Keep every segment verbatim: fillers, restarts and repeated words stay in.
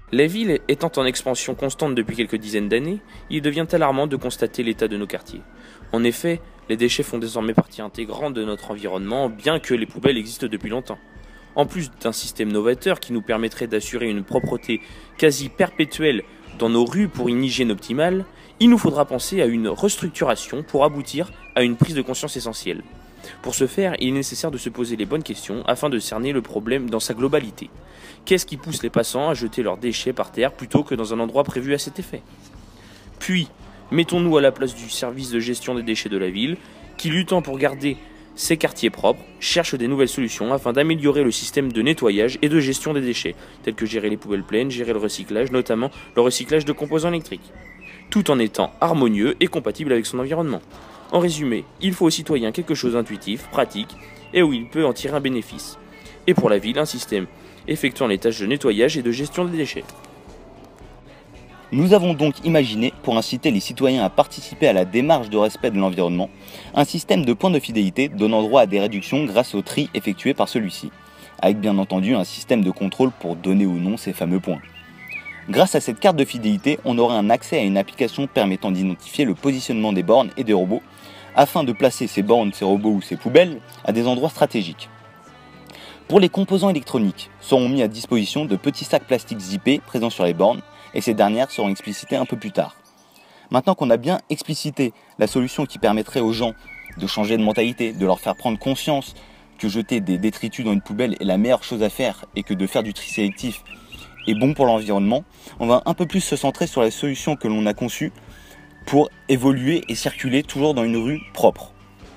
La ville étant en expansion constante depuis quelques dizaines d'années, il devient alarmant de constater l'état de nos quartiers. En effet, les déchets font désormais partie intégrante de notre environnement, bien que les poubelles existent depuis longtemps. En plus d'un système novateur qui nous permettrait d'assurer une propreté quasi perpétuelle dans nos rues pour une hygiène optimale, il nous faudra penser à une restructuration pour aboutir à une prise de conscience essentielle. Pour ce faire, il est nécessaire de se poser les bonnes questions afin de cerner le problème dans sa globalité. Qu'est-ce qui pousse les passants à jeter leurs déchets par terre plutôt que dans un endroit prévu à cet effet? Puis, mettons-nous à la place du service de gestion des déchets de la ville, qui, luttant pour garder ses quartiers propres, cherche des nouvelles solutions afin d'améliorer le système de nettoyage et de gestion des déchets, tels que gérer les poubelles pleines, gérer le recyclage, notamment le recyclage de composants électriques, tout en étant harmonieux et compatible avec son environnement. En résumé, il faut aux citoyens quelque chose d'intuitif, pratique, et où il peut en tirer un bénéfice. Et pour la ville, un système effectuant les tâches de nettoyage et de gestion des déchets. Nous avons donc imaginé, pour inciter les citoyens à participer à la démarche de respect de l'environnement, un système de points de fidélité donnant droit à des réductions grâce au tri effectué par celui-ci, avec bien entendu un système de contrôle pour donner ou non ces fameux points. Grâce à cette carte de fidélité, on aura un accès à une application permettant d'identifier le positionnement des bornes et des robots, afin de placer ces bornes, ces robots ou ces poubelles à des endroits stratégiques. Pour les composants électroniques, seront mis à disposition de petits sacs plastiques zippés présents sur les bornes, et ces dernières seront explicitées un peu plus tard. Maintenant qu'on a bien explicité la solution qui permettrait aux gens de changer de mentalité, de leur faire prendre conscience que jeter des détritus dans une poubelle est la meilleure chose à faire et que de faire du tri sélectif est bon pour l'environnement, on va un peu plus se centrer sur la solution que l'on a conçue pour évoluer et circuler toujours dans une rue propre.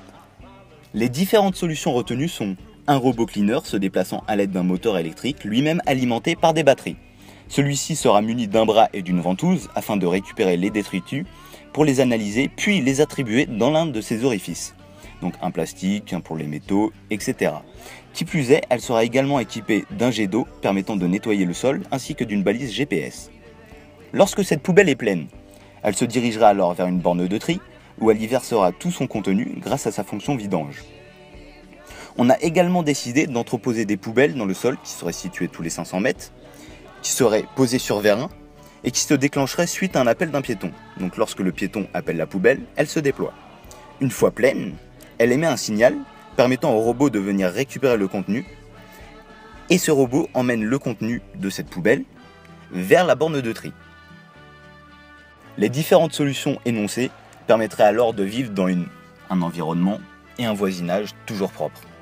Les différentes solutions retenues sont un robot cleaner se déplaçant à l'aide d'un moteur électrique, lui-même alimenté par des batteries. Celui-ci sera muni d'un bras et d'une ventouse afin de récupérer les détritus pour les analyser puis les attribuer dans l'un de ses orifices. Donc un plastique, un pour les métaux, et cetera. Qui plus est, elle sera également équipée d'un jet d'eau permettant de nettoyer le sol ainsi que d'une balise G P S. Lorsque cette poubelle est pleine, elle se dirigera alors vers une borne de tri où elle y versera tout son contenu grâce à sa fonction vidange. On a également décidé d'entreposer des poubelles dans le sol qui seraient situées tous les cinq cents mètres, qui seraient posées sur vérin et qui se déclencheraient suite à un appel d'un piéton. Donc lorsque le piéton appelle la poubelle, elle se déploie. Une fois pleine, elle émet un signal permettant au robot de venir récupérer le contenu et ce robot emmène le contenu de cette poubelle vers la borne de tri. Les différentes solutions énoncées permettraient alors de vivre dans une, un environnement et un voisinage toujours propres.